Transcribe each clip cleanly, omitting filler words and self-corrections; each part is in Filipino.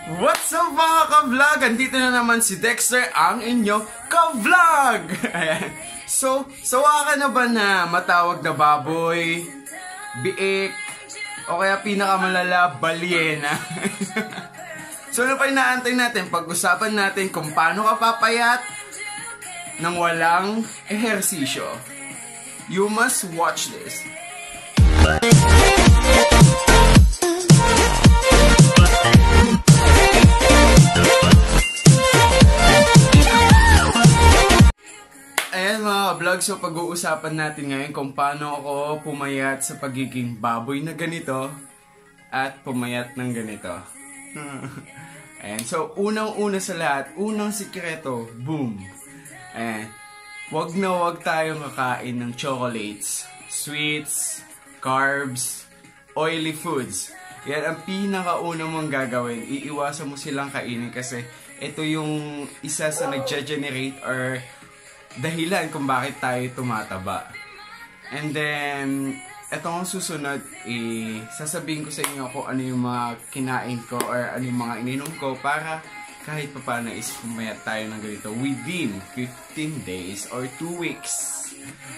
What's up mga ka-vlog? Andito na naman si Dexter, ang inyo ka-vlog! So, sawa ka na ba na matawag na baboy, biik, o kaya pinakamalala, balyena? So, ano pa inaantay natin? Pag-usapan natin kung paano ka papayat nang walang ehersisyo. You must watch this. Ayan mga vlog, so pag-uusapan natin ngayon kung paano ako pumayat sa pagiging baboy na ganito at pumayat ng ganito. Ayan, so unang-una sa lahat, unang sikreto, boom! Ayan, wag na wag tayong kakain ng chocolates, sweets, carbs, oily foods. Yan ang pinakauna mong gagawin. Iiwasan mo silang kainin kasi ito yung isa sa nag-generate or dahilan kung bakit tayo tumataba. And then, etong susunod, sasabihin ko sa inyo kung ano yung mga kinain ko or ano yung mga ininom ko para kahit pa paano is pumayat tayo ng ganito within 15 days or 2 weeks.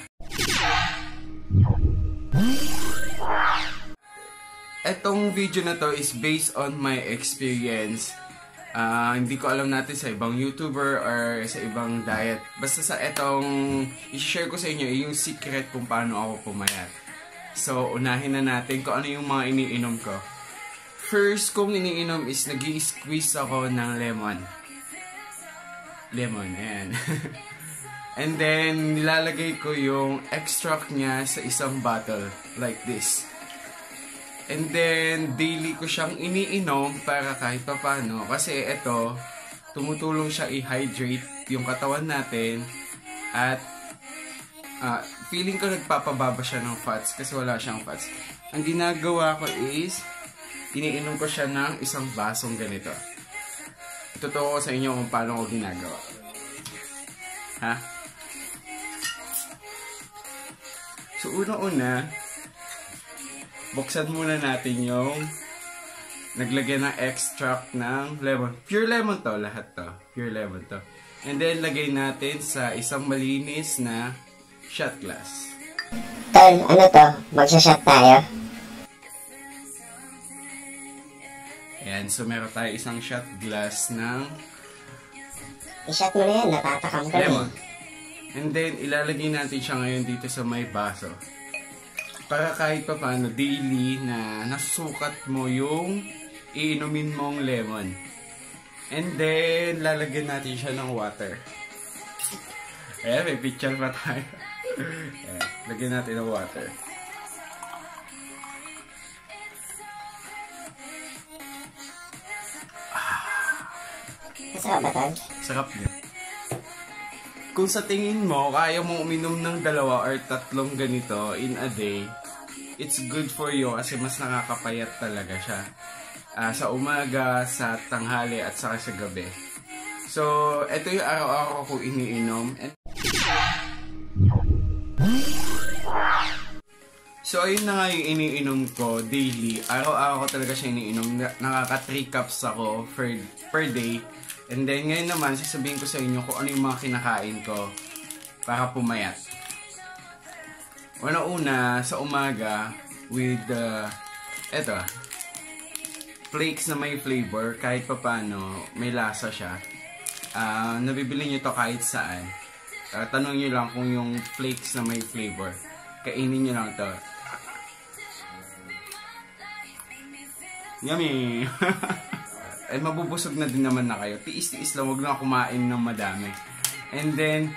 Etong video na to is based on my experience. Hindi ko alam natin sa ibang YouTuber or sa ibang diet. Basta sa etong i-share ko sa inyo yung secret kung paano ako pumayat. So, unahin na natin kung ano yung mga iniinom ko. First kong iniinom is nag-i-squeeze ako ng lemon. Lemon, ayan. And then, nilalagay ko yung extract niya sa isang bottle. Like this. And then, daily ko siyang iniinom para kahit pa paano. Kasi ito, tumutulong siya i-hydrate yung katawan natin. At, feeling ko nagpapababa siya ng fats kasi wala siyang fats. Ang ginagawa ko is, iniinom ko siya ng isang basong ganito. Totoo ko sa inyo kung paano ko ginagawa. Ha? So, una-una, buksan muna natin yung naglagay ng extract ng lemon. Pure lemon to, lahat to. Pure lemon to. And then, lagay natin sa isang malinis na shot glass. Tol, ano to? Magsashot tayo? Ayan, so meron tayo isang shot glass ng I-shot mo na yan, natatakam ka lemon. And then, ilalagay natin siya ngayon dito sa may baso. Para kahit pa paano, daily na nasusukat mo yung iinumin mong lemon. And then, lalagyan natin siya ng water. Ayan, may picture pa tayo. Ayan, lagyan natin ng water. Masarap ba, Tol? Sarap niya. Kung sa tingin mo, kaya mo uminom ng 2 or 3 ganito in a day, it's good for you kasi mas nakakapayat talaga siya. Sa umaga, sa tanghali, at saka sa gabi. So, ito yung araw-araw ko iniinom. So, ayun na nga yung iniinom ko daily. Araw-araw ko talaga siya iniinom. Nakaka 3 cups ako per day. And then, ngayon naman, sasabihin ko sa inyo kung ano yung mga kinakain ko para pumayat. Una-una, sa umaga, with, eto, flakes na may flavor, kahit pa paano, may lasa siya. Nabibili nyo to kahit saan. Tanong nyo lang kung yung flakes na may flavor. Kainin nyo lang to. Yummy! Eh, mabubusog na din naman na kayo. Tiis-tiis lang, huwag na kumain ng madami. And then,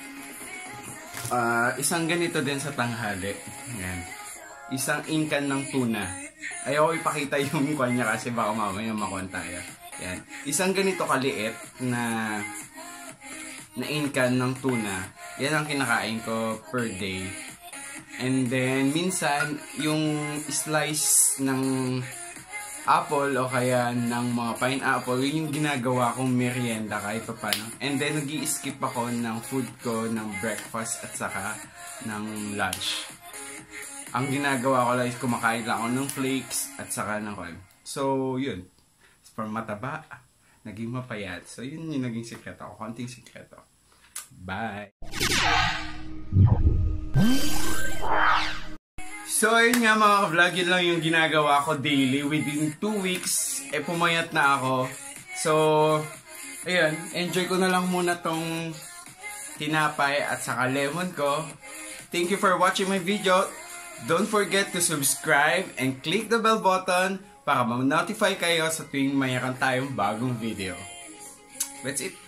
isang ganito din sa tanghali. Yan. Isang inkan ng tuna. Ayoko ipakita yung kanya kasi baka mamaya makuha tayo. Yan. Isang ganito kaliit na inkan ng tuna. Yan ang kinakain ko per day. And then, minsan, yung slice ng apple o kaya ng mga pineapple, yun yung ginagawa kong merienda kahit pa paano. And then, nag-i-skip ako ng food ko, ng breakfast at saka ng lunch. Ang ginagawa ko lang is kumakain lang ako ng flakes at saka ng corn. So, yun. From mataba, naging mapayat. So, yun yung naging sikreto ko. Konting sikreto. Bye! So, ayun nga mga vlog, yun lang yung ginagawa ko daily. Within 2 weeks, pumayat na ako. So, ayun, enjoy ko na lang muna tong tinapay at saka lemon ko. Thank you for watching my video. Don't forget to subscribe and click the bell button para ma-notify kayo sa tuwing mayroon tayong bagong video. That's it.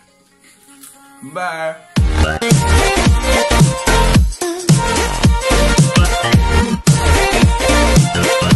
Bye!